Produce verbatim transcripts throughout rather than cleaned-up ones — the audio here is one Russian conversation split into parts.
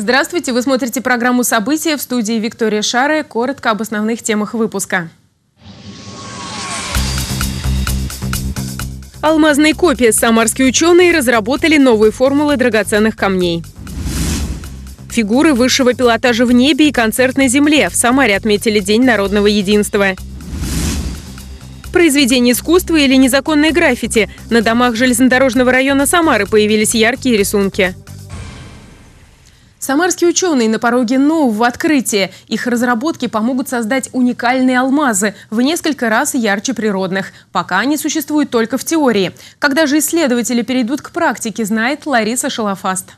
Здравствуйте! Вы смотрите программу «События», в студии Виктория Шара. Коротко об основных темах выпуска. Алмазные копии. Самарские ученые разработали новые формулы драгоценных камней. Фигуры высшего пилотажа в небе и концерт на земле. В Самаре отметили День народного единства. Произведение искусства или незаконное граффити. На домах железнодорожного района Самары появились яркие рисунки. Самарские ученые на пороге нового открытия. Их разработки помогут создать уникальные алмазы в несколько раз ярче природных. Пока они существуют только в теории. Когда же исследователи перейдут к практике, знает Лариса Шалафаст.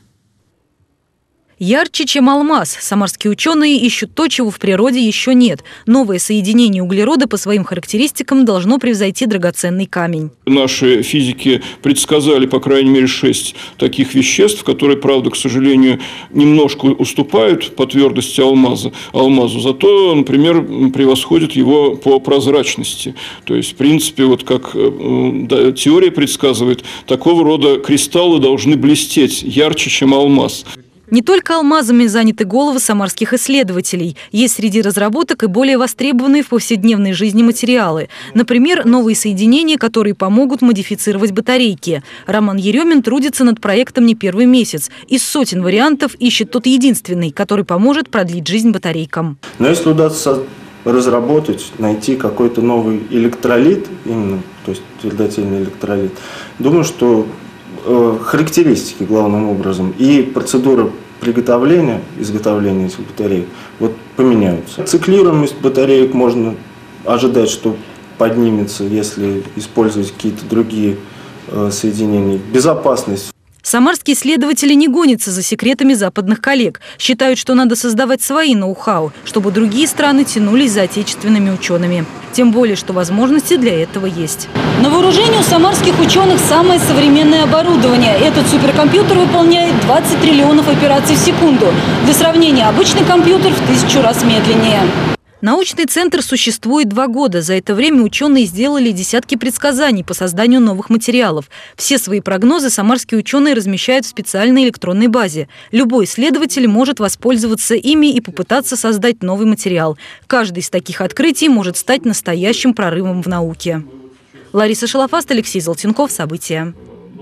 Ярче, чем алмаз. Самарские ученые ищут то, чего в природе еще нет. Новое соединение углерода по своим характеристикам должно превзойти драгоценный камень. Наши физики предсказали, по крайней мере, шесть таких веществ, которые, правда, к сожалению, немножко уступают по твердости алмаза, алмазу. Зато, например, превосходят его по прозрачности. То есть, в принципе, вот как да, теория предсказывает, такого рода кристаллы должны блестеть ярче, чем алмаз. Не только алмазами заняты головы самарских исследователей. Есть среди разработок и более востребованные в повседневной жизни материалы. Например, новые соединения, которые помогут модифицировать батарейки. Роман Еремин трудится над проектом не первый месяц. Из сотен вариантов ищет тот единственный, который поможет продлить жизнь батарейкам. Но если удастся разработать, найти какой-то новый электролит, именно, то есть твердотельный электролит, думаю, что характеристики главным образом и процедура приготовления, изготовления этих батареек вот поменяются. Циклируемость батареек можно ожидать, что поднимется, если использовать какие-то другие э, соединения. Безопасность. Самарские исследователи не гонятся за секретами западных коллег. Считают, что надо создавать свои ноу-хау, чтобы другие страны тянулись за отечественными учеными. Тем более, что возможности для этого есть. На вооружении у самарских ученых самое современное оборудование. Этот суперкомпьютер выполняет двадцать триллионов операций в секунду. Для сравнения, обычный компьютер в тысячу раз медленнее. Научный центр существует два года. За это время ученые сделали десятки предсказаний по созданию новых материалов. Все свои прогнозы самарские ученые размещают в специальной электронной базе. Любой исследователь может воспользоваться ими и попытаться создать новый материал. Каждый из таких открытий может стать настоящим прорывом в науке. Лариса Шалафаст, Алексей Золотенков. События.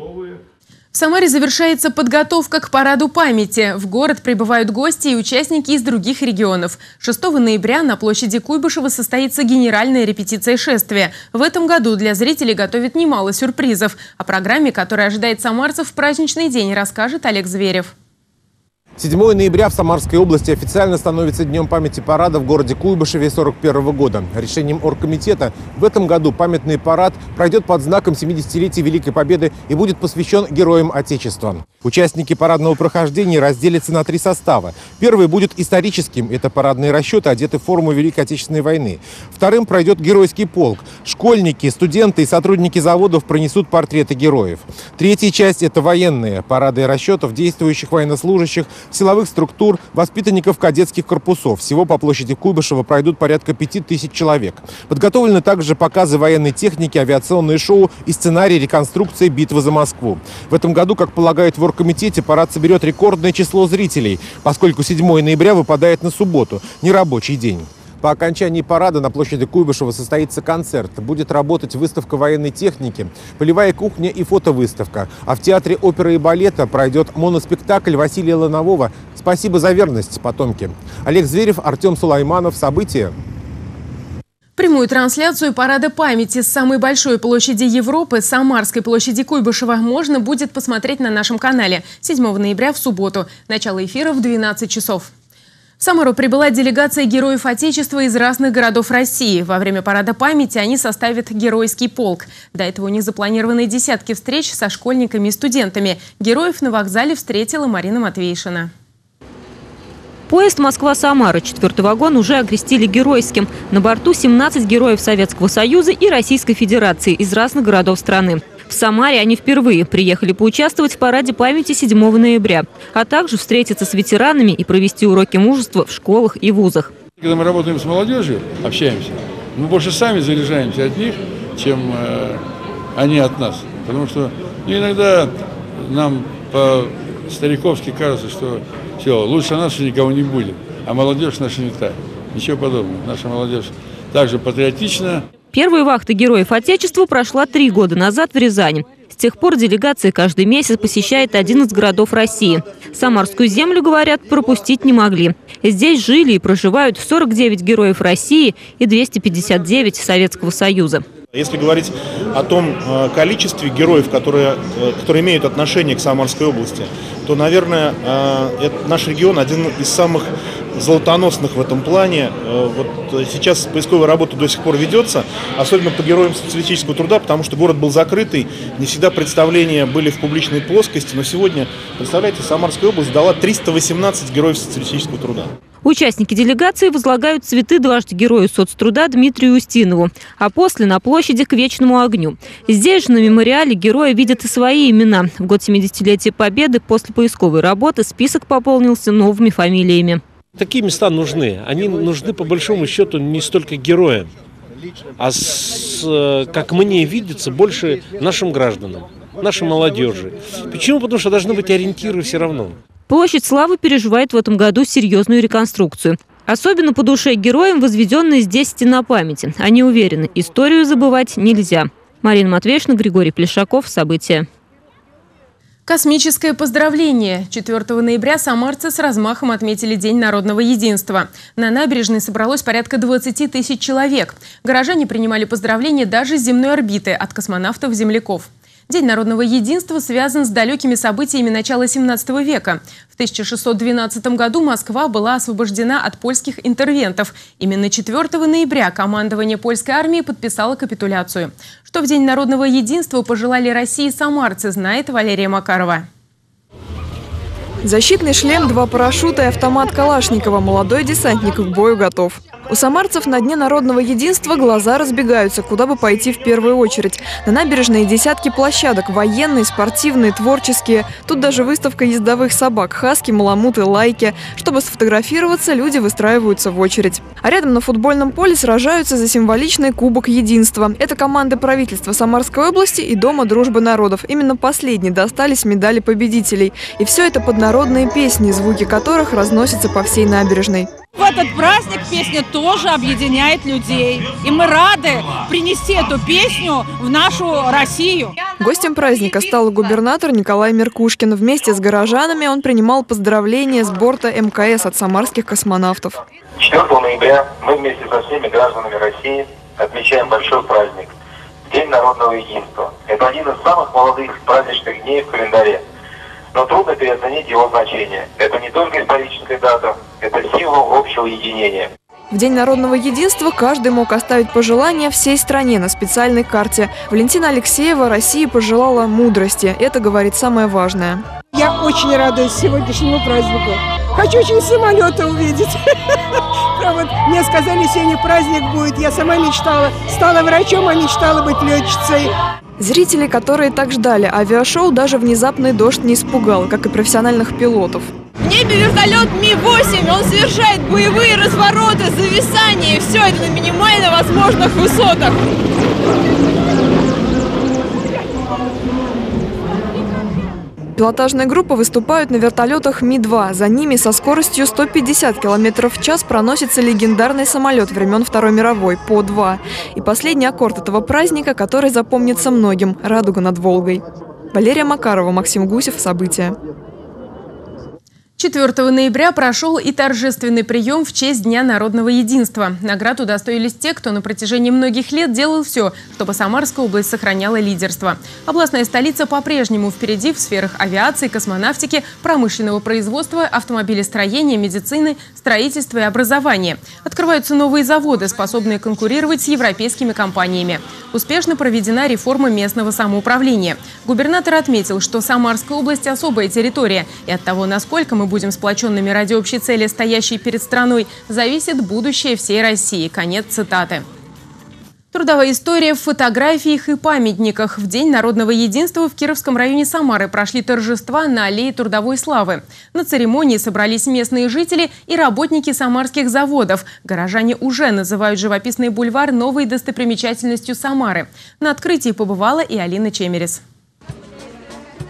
В Самаре завершается подготовка к параду памяти. В город прибывают гости и участники из других регионов. шестого ноября на площади Куйбышева состоится генеральная репетиция шествия. В этом году для зрителей готовят немало сюрпризов. О программе, которая ожидает самарцев в праздничный день, расскажет Олег Зверев. седьмого ноября в Самарской области официально становится Днем памяти парада в городе Куйбышеве сорок первого года. Решением оргкомитета в этом году памятный парад пройдет под знаком семидесятилетия Великой Победы и будет посвящен героям Отечества. Участники парадного прохождения разделятся на три состава. Первый будет историческим. Это парадные расчеты, одеты в форму Великой Отечественной войны. Вторым пройдет геройский полк. Школьники, студенты и сотрудники заводов пронесут портреты героев. Третья часть – это военные. Парады расчетов действующих военнослужащих, силовых структур, воспитанников кадетских корпусов. Всего по площади Куйбышева пройдут порядка пяти тысяч человек. Подготовлены также показы военной техники, авиационные шоу и сценарий реконструкции битвы за Москву. В этом году, как полагают в оргкомитете, парад соберет рекордное число зрителей, поскольку седьмого ноября выпадает на субботу, нерабочий день. По окончании парада на площади Куйбышева состоится концерт. Будет работать выставка военной техники, полевая кухня и фотовыставка. А в Театре оперы и балета пройдет моноспектакль Василия Ланового «Спасибо за верность, потомки». Олег Зверев, Артем Сулайманов. События. Прямую трансляцию парада памяти с самой большой площади Европы, Самарской площади Куйбышева, можно будет посмотреть на нашем канале седьмого ноября в субботу. Начало эфира в двенадцать часов. В Самару прибыла делегация героев Отечества из разных городов России. Во время парада памяти они составят геройский полк. До этого у них запланированы десятки встреч со школьниками и студентами. Героев на вокзале встретила Марина Матвейшина. Поезд Москва-Самара, четвертый вагон, уже окрестили геройским. На борту семнадцать героев Советского Союза и Российской Федерации из разных городов страны. В Самаре они впервые приехали поучаствовать в параде памяти седьмого ноября, а также встретиться с ветеранами и провести уроки мужества в школах и вузах. Когда мы работаем с молодежью, общаемся, мы больше сами заряжаемся от них, чем э, они от нас. Потому что ну, иногда нам по-стариковски кажется, что Все, лучше нас никого не будет. А молодежь наша не так. Ничего подобного. Наша молодежь также патриотична. Первая вахта Героев Отечества прошла три года назад в Рязани. С тех пор делегация каждый месяц посещает один из городов России. Самарскую землю, говорят, пропустить не могли. Здесь жили и проживают сорок девять героев России и двести пятьдесят девять Советского Союза. Если говорить о том количестве героев, которые, которые имеют отношение к Самарской области, то, наверное, наш регион один из самых золотоносных в этом плане. Вот сейчас поисковая работа до сих пор ведется, особенно по героям социалистического труда, потому что город был закрытый, не всегда представления были в публичной плоскости, но сегодня, представляете, Самарская область дала триста восемнадцать героев социалистического труда. Участники делегации возлагают цветы дважды герою соцтруда Дмитрию Устинову, а после на площади к Вечному огню. Здесь же на мемориале герои видят и свои имена. В год семидесятилетия Победы после поисковой работы список пополнился новыми фамилиями. Такие места нужны. Они нужны по большому счету не столько героям, а, с, как мне видится, больше нашим гражданам, нашей молодежи. Почему? Потому что должны быть ориентиры все равно. Площадь Славы переживает в этом году серьезную реконструкцию. Особенно по душе героям возведенная здесь стена памяти. Они уверены, историю забывать нельзя. Марина Матвеевна, Григорий Плешаков. События. Космическое поздравление. четвёртого ноября самарцы с размахом отметили День народного единства. На набережной собралось порядка двадцати тысяч человек. Горожане принимали поздравления даже с земной орбиты от космонавтов-земляков. День народного единства связан с далекими событиями начала семнадцатого века. В тысяча шестьсот двенадцатом году Москва была освобождена от польских интервентов. Именно четвёртого ноября командование польской армии подписало капитуляцию. Что в День народного единства пожелали России самарцы, знает Валерия Макарова. Защитный шлем, два парашюта и автомат Калашникова. Молодой десантник к бою готов. У самарцев на Дне народного единства глаза разбегаются, куда бы пойти в первую очередь. На набережной десятки площадок – военные, спортивные, творческие. Тут даже выставка ездовых собак – хаски, маламуты, лайки. Чтобы сфотографироваться, люди выстраиваются в очередь. А рядом на футбольном поле сражаются за символичный Кубок Единства. Это команды правительства Самарской области и Дома дружбы народов. Именно последние достались медали победителей. И все это под народные песни, звуки которых разносятся по всей набережной. В этот праздник песня тоже объединяет людей. И мы рады принести эту песню в нашу Россию. Гостем праздника стал губернатор Николай Меркушкин. Вместе с горожанами он принимал поздравления с борта эм ка эс от самарских космонавтов. четвёртого ноября мы вместе со всеми гражданами России отмечаем большой праздник – День народного единства. Это один из самых молодых праздничных дней в календаре. Но трудно переоценить его значение. Это не только историческая дата, это символ общего единения. В День народного единства каждый мог оставить пожелания всей стране на специальной карте. Валентина Алексеева России пожелала мудрости. Это, говорит, самое важное. Я очень радуюсь сегодняшнему празднику. Хочу очень самолеты увидеть. Мне сказали, сегодня праздник будет. Я сама мечтала. Стала врачом, а мечтала быть летчицей. Зрители, которые так ждали авиашоу, даже внезапный дождь не испугал, как и профессиональных пилотов. В небе вертолет Ми восемь, он совершает боевые развороты, зависания, и все это на минимально возможных высотах. Пилотажные группы выступают на вертолетах Ми два. За ними со скоростью сто пятьдесят километров в час проносится легендарный самолет времен Второй мировой – По два. И последний аккорд этого праздника, который запомнится многим – «Радуга над Волгой». Валерия Макарова, Максим Гусев. События. четвёртого ноября прошел и торжественный прием в честь Дня народного единства. Наград удостоились те, кто на протяжении многих лет делал все, чтобы Самарская область сохраняла лидерство. Областная столица по-прежнему впереди в сферах авиации, космонавтики, промышленного производства, автомобилестроения, медицины, строительства и образования. Открываются новые заводы, способные конкурировать с европейскими компаниями. Успешно проведена реформа местного самоуправления. Губернатор отметил, что Самарская область – особая территория, и от того, насколько мы будем сплоченными ради общей цели, стоящей перед страной, зависит будущее всей России. Конец цитаты. Трудовая история в фотографиях и памятниках. В День народного единства в Кировском районе Самары прошли торжества на аллее Трудовой славы. На церемонии собрались местные жители и работники самарских заводов. Горожане уже называют живописный бульвар новой достопримечательностью Самары. На открытии побывала и Алина Чемерис.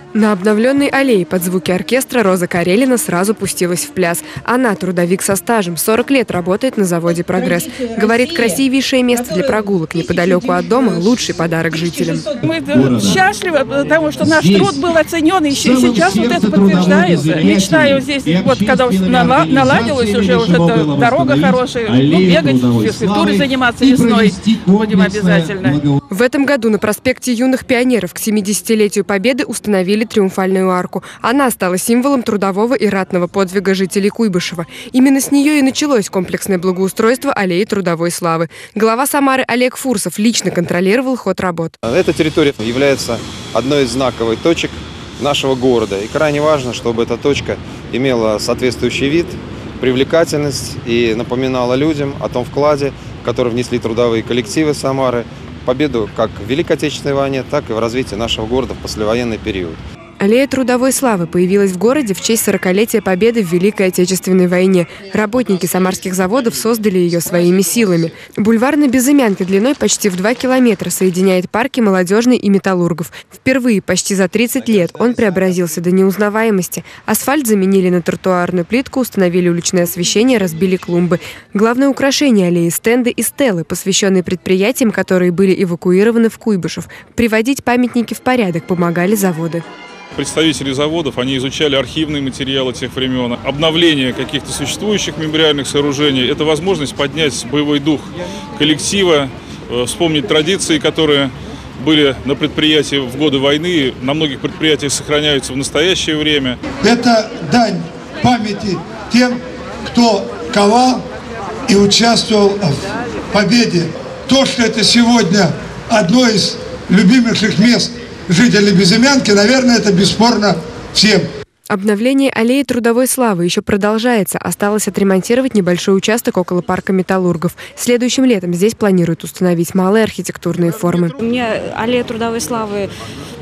На обновленной аллее под звуки оркестра Роза Карелина сразу пустилась в пляс. Она трудовик со стажем, сорок лет работает на заводе «Прогресс». Говорит, красивейшее место для прогулок неподалеку от дома – лучший подарок жителям. Мы счастливы, потому что наш труд был оценен, и сейчас вот это подтверждается. Мечтаю здесь, вот когда наладилась уже вот эта дорога хорошая, ну, бегать, физкультурой заниматься весной будем обязательно. В этом году на проспекте Юных пионеров к семидесятилетию Победы установили триумфальную арку. Она стала символом трудового и ратного подвига жителей Куйбышева. Именно с нее и началось комплексное благоустройство аллеи трудовой славы. Глава Самары Олег Фурсов лично контролировал ход работ. Эта территория является одной из знаковых точек нашего города. И крайне важно, чтобы эта точка имела соответствующий вид, привлекательность и напоминала людям о том вкладе, который внесли трудовые коллективы Самары, победу как в Великой Отечественной войне, так и в развитии нашего города в послевоенный период. Аллея трудовой славы появилась в городе в честь сорокалетия Победы в Великой Отечественной войне. Работники самарских заводов создали ее своими силами. Бульвар на Безымянке длиной почти в два километра соединяет парки Молодежный и Металлургов. Впервые почти за тридцать лет он преобразился до неузнаваемости. Асфальт заменили на тротуарную плитку, установили уличное освещение, разбили клумбы. Главное украшение аллеи – стенды и стелы, посвященные предприятиям, которые были эвакуированы в Куйбышев. Приводить памятники в порядок помогали заводы. Представители заводов, они изучали архивные материалы тех времен, обновление каких-то существующих мемориальных сооружений. Это возможность поднять боевой дух коллектива, вспомнить традиции, которые были на предприятии в годы войны, на многих предприятиях сохраняются в настоящее время. Это дань памяти тем, кто ковал и участвовал в победе. То, что это сегодня одно из любимых мест жителей Безымянки, наверное, это бесспорно всем. Обновление аллеи трудовой славы еще продолжается. Осталось отремонтировать небольшой участок около парка Металлургов. Следующим летом здесь планируют установить малые архитектурные формы. Мне аллея трудовой славы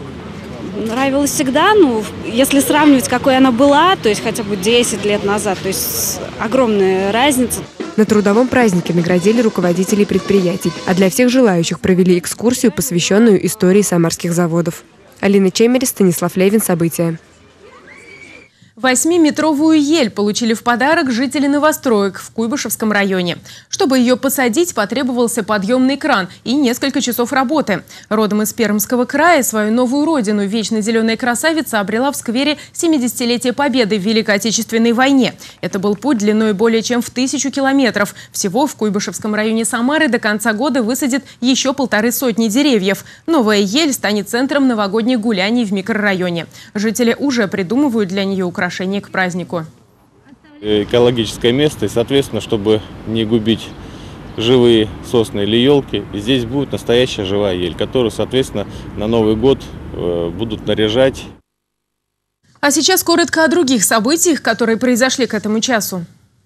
нравилась всегда, ну, если сравнивать, какой она была, то есть хотя бы десять лет назад, то есть огромная разница. На трудовом празднике наградили руководителей предприятий, а для всех желающих провели экскурсию, посвященную истории самарских заводов. Алина Чемерис, Станислав Левин. События. Восьмиметровую ель получили в подарок жители новостроек в Куйбышевском районе. Чтобы ее посадить, потребовался подъемный кран и несколько часов работы. Родом из Пермского края свою новую родину вечно зеленая красавица обрела в сквере семидесятилетия Победы в Великой Отечественной войне. Это был путь длиной более чем в тысячу километров. Всего в Куйбышевском районе Самары до конца года высадят еще полторы сотни деревьев. Новая ель станет центром новогодних гуляний в микрорайоне. Жители уже придумывают для нее украшения к празднику. Экологическое место, и, соответственно, чтобы не губить живые сосны или елки, здесь будет настоящая живая ель, которую, соответственно, на Новый год будут наряжать. А сейчас коротко о других событиях, которые произошли к этому часу.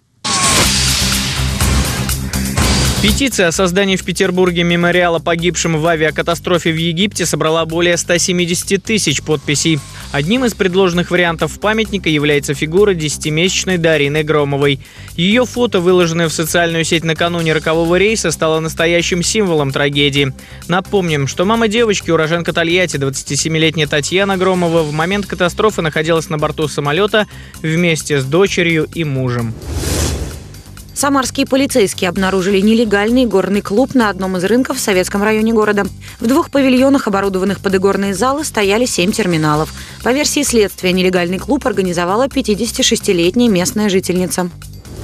Петиция о создании в Петербурге мемориала погибшим в авиакатастрофе в Египте собрала более ста семидесяти тысяч подписей. Одним из предложенных вариантов памятника является фигура десятимесячной Дарины Громовой. Ее фото, выложенное в социальную сеть накануне рокового рейса, стало настоящим символом трагедии. Напомним, что мама девочки, уроженка Тольятти, двадцатисемилетняя Татьяна Громова, в момент катастрофы находилась на борту самолета вместе с дочерью и мужем. Самарские полицейские обнаружили нелегальный горный клуб на одном из рынков в Советском районе города. В двух павильонах, оборудованных под игорные залы, стояли семь терминалов. По версии следствия, нелегальный клуб организовала пятидесятишестилетняя местная жительница.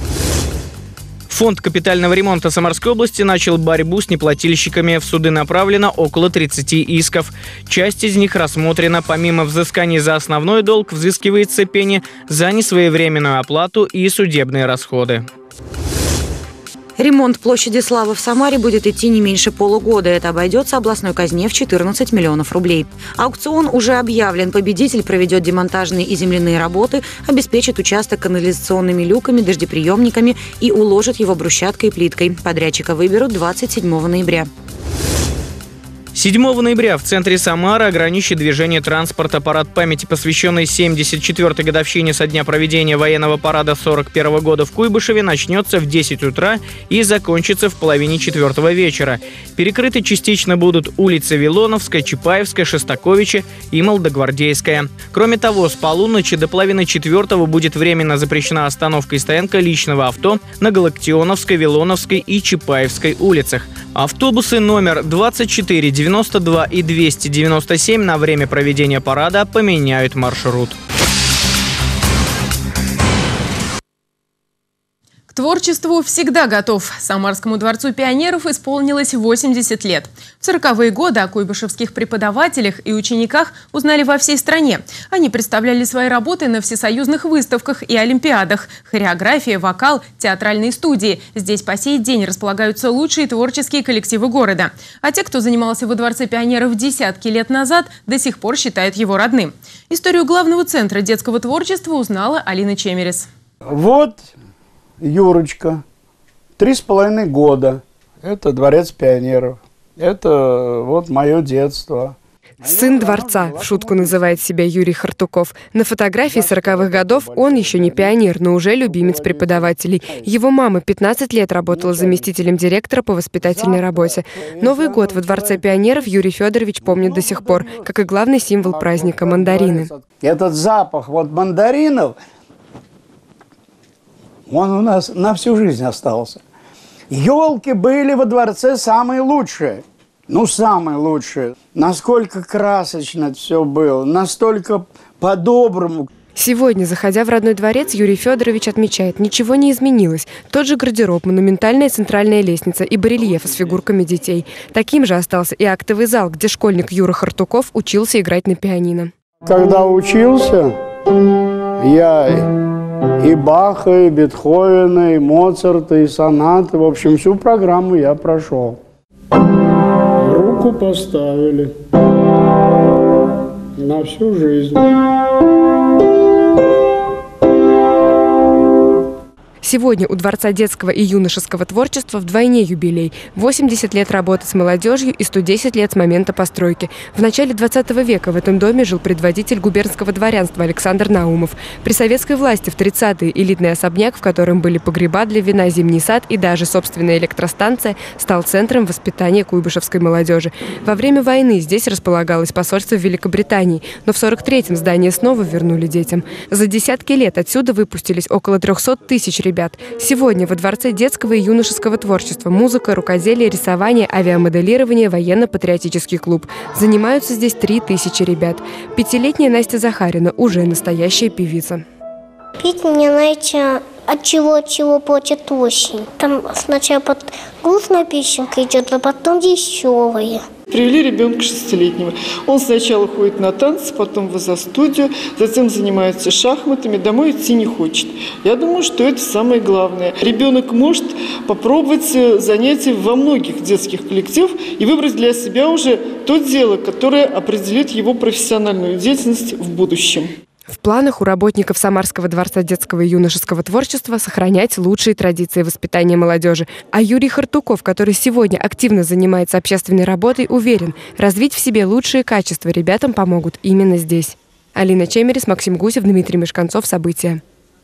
Фонд капитального ремонта Самарской области начал борьбу с неплательщиками. В суды направлено около тридцати исков. Часть из них рассмотрена. Помимо взысканий за основной долг, взыскивается пени за несвоевременную оплату и судебные расходы. Ремонт площади Славы в Самаре будет идти не меньше полугода. Это обойдется областной казне в четырнадцать миллионов рублей. Аукцион уже объявлен. Победитель проведет демонтажные и земляные работы, обеспечит участок канализационными люками, дождеприемниками и уложит его брусчаткой и плиткой. Подрядчика выберут двадцать седьмого ноября. седьмого ноября в центре Самары ограничит движение транспорта парад памяти, посвященный семьдесят четвёртой годовщине со дня проведения военного парада сорок первого года в Куйбышеве, начнется в десять утра и закончится в половине четвертого вечера. Перекрыты частично будут улицы Вилоновская, Чапаевская, Шостаковича и Молодогвардейская. Кроме того, с полуночи до половины четвертого будет временно запрещена остановка и стоянка личного авто на Галактионовской, Вилоновской и Чапаевской улицах. Автобусы номер двадцать четыре, девяносто два и двести девяносто семь на время проведения парада поменяют маршрут. К творчеству всегда готов. Самарскому дворцу пионеров исполнилось восемьдесят лет. В сороковые годы о куйбышевских преподавателях и учениках узнали во всей стране. Они представляли свои работы на всесоюзных выставках и олимпиадах. Хореография, вокал, театральные студии. Здесь по сей день располагаются лучшие творческие коллективы города. А те, кто занимался во Дворце пионеров десятки лет назад, до сих пор считают его родным. Историю главного центра детского творчества узнала Алина Чемерис. Вот Юрочка, три с половиной года. Это Дворец пионеров. Это вот мое детство. Сын дворца, в шутку называет себя Юрий Хартуков. На фотографии сороковых годов он еще не пионер, но уже любимец преподавателей. Его мама пятнадцать лет работала заместителем директора по воспитательной работе. Новый год во Дворце пионеров Юрий Федорович помнит до сих пор, как и главный символ праздника – мандарины. Этот запах вот мандаринов, он у нас на всю жизнь остался. Елки были во дворце самые лучшие. Ну, самые лучшие. Насколько красочно все было, настолько по-доброму. Сегодня, заходя в родной дворец, Юрий Федорович отмечает, ничего не изменилось. Тот же гардероб, монументальная центральная лестница и барельефы с фигурками детей. Таким же остался и актовый зал, где школьник Юра Хартуков учился играть на пианино. Когда учился, я и Баха, и Бетховена, и Моцарта, и сонаты, в общем, всю программу я прошел. Руку поставили на всю жизнь. Сегодня у Дворца детского и юношеского творчества вдвойне юбилей. восемьдесят лет работы с молодежью и сто десять лет с момента постройки. В начале двадцатого века в этом доме жил предводитель губернского дворянства Александр Наумов. При советской власти в тридцатые элитный особняк, в котором были погреба для вина, зимний сад и даже собственная электростанция, стал центром воспитания куйбышевской молодежи. Во время войны здесь располагалось посольство в Великобритании, но в сорок третьем здание снова вернули детям. За десятки лет отсюда выпустились около трёхсот тысяч ребят. Сегодня во Дворце детского и юношеского творчества музыка, рукоделие, рисование, авиамоделирование, военно-патриотический клуб. Занимаются здесь три тысячи ребят. Пятилетняя Настя Захарина уже настоящая певица. Петь мне, знаете, от чего, от чего плачет осень. Там сначала под грустная песенка идет, а потом веселая. Привели ребенка шестилетнего. Он сначала ходит на танцы, потом в изо-студию, затем занимается шахматами, домой идти не хочет. Я думаю, что это самое главное. Ребенок может попробовать занятия во многих детских коллективах и выбрать для себя уже то дело, которое определит его профессиональную деятельность в будущем. В планах у работников Самарского дворца детского и юношеского творчества сохранять лучшие традиции воспитания молодежи. А Юрий Хартуков, который сегодня активно занимается общественной работой, уверен, развить в себе лучшие качества ребятам помогут именно здесь. Алина Чемерис, Максим Гусев, Дмитрий Мешканцов. События.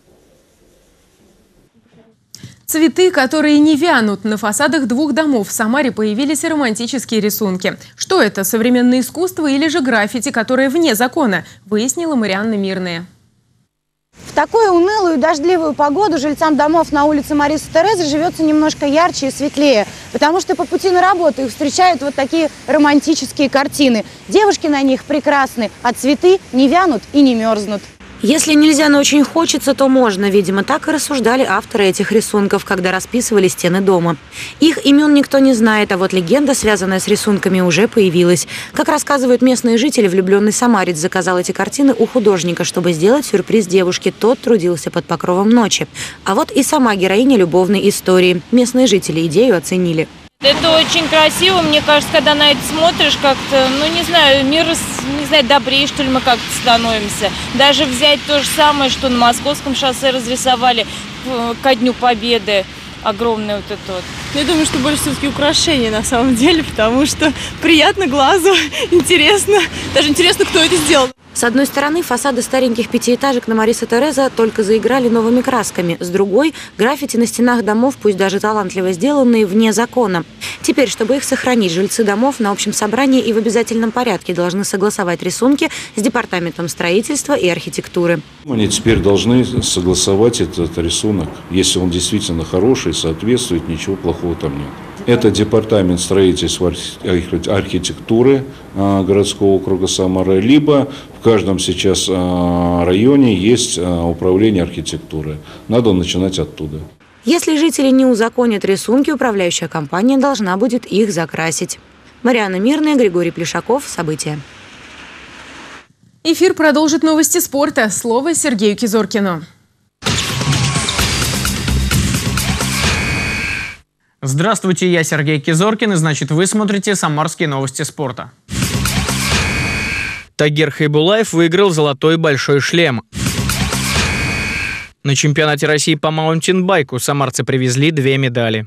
Цветы, которые не вянут. На фасадах двух домов в Самаре появились романтические рисунки. Что это, современное искусство или же граффити, которое вне закона, выяснила Марианна Мирная. В такую унылую и дождливую погоду жильцам домов на улице Марисы Терезы живется немножко ярче и светлее, потому что по пути на работу их встречают вот такие романтические картины. Девушки на них прекрасны, а цветы не вянут и не мерзнут. Если нельзя, но очень хочется, то можно. Видимо, так и рассуждали авторы этих рисунков, когда расписывали стены дома. Их имен никто не знает, а вот легенда, связанная с рисунками, уже появилась. Как рассказывают местные жители, влюбленный самарец заказал эти картины у художника, чтобы сделать сюрприз девушке. Тот трудился под покровом ночи. А вот и сама героиня любовной истории. Местные жители идею оценили. Это очень красиво, мне кажется, когда на это смотришь, как-то, ну не знаю, мир, не знаю, добрее, что ли, мы как-то становимся. Даже взять то же самое, что на Московском шоссе разрисовали ко Дню Победы. огромное вот это вот. Я думаю, что больше все-таки украшения на самом деле, потому что приятно глазу, интересно. Даже интересно, кто это сделал. С одной стороны, фасады стареньких пятиэтажек на Мариса Тереза только заиграли новыми красками. С другой, граффити на стенах домов, пусть даже талантливо сделанные, вне закона. Теперь, чтобы их сохранить, жильцы домов на общем собрании и в обязательном порядке должны согласовать рисунки с Департаментом строительства и архитектуры. Они теперь должны согласовать этот рисунок. Если он действительно хороший, соответствует, ничего плохого там нет. Это Департамент строительства и архитектуры городского округа Самара, либо в каждом сейчас районе есть управление архитектуры. Надо начинать оттуда. Если жители не узаконят рисунки, управляющая компания должна будет их закрасить. Марианна Мирная, Григорий Плешаков. События. Эфир продолжит новости спорта. Слово Сергею Кизоркину. Здравствуйте, я Сергей Кизоркин, и значит вы смотрите «Самарские новости спорта». Тагир Хайбулаев выиграл золотой большой шлем. На чемпионате России по маунтинбайку самарцы привезли две медали.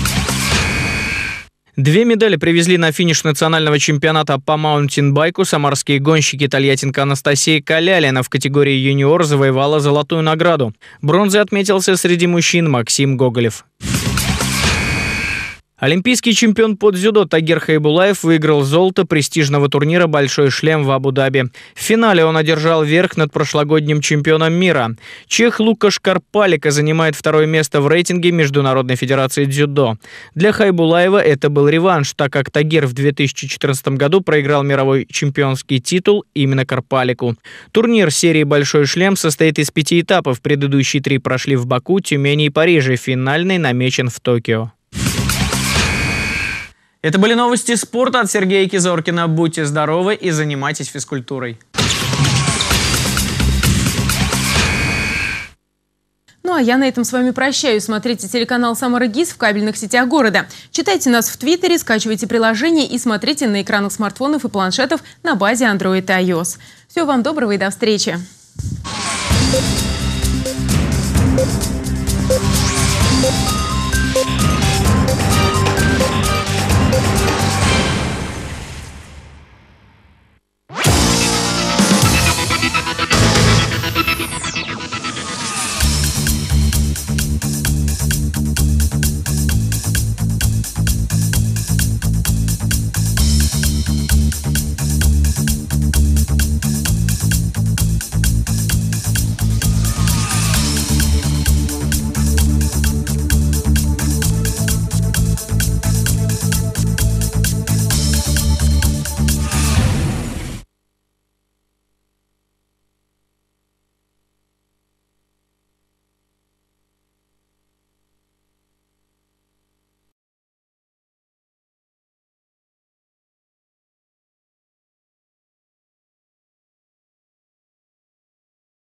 Две медали привезли на финиш национального чемпионата по маунтинбайку. Самарские гонщики тольяттинка Анастасия Калялина в категории юниор завоевала золотую награду. Бронзой отметился среди мужчин Максим Гоголев. Олимпийский чемпион по дзюдо Тагир Хайбулаев выиграл золото престижного турнира «Большой шлем» в Абу-Даби. В финале он одержал верх над прошлогодним чемпионом мира. Чех Лукаш Карпалика занимает второе место в рейтинге Международной федерации дзюдо. Для Хайбулаева это был реванш, так как Тагир в две тысячи четырнадцатом году проиграл мировой чемпионский титул именно Карпалику. Турнир серии «Большой шлем» состоит из пяти этапов. Предыдущие три прошли в Баку, Тюмени и Париже. Финальный намечен в Токио. Это были новости спорта от Сергея Кизоркина. Будьте здоровы и занимайтесь физкультурой. Ну а я на этом с вами прощаюсь. Смотрите телеканал «Самара ГИС» в кабельных сетях города. Читайте нас в Твиттере, скачивайте приложение и смотрите на экранах смартфонов и планшетов на базе Android и iOS. Всего вам доброго и до встречи.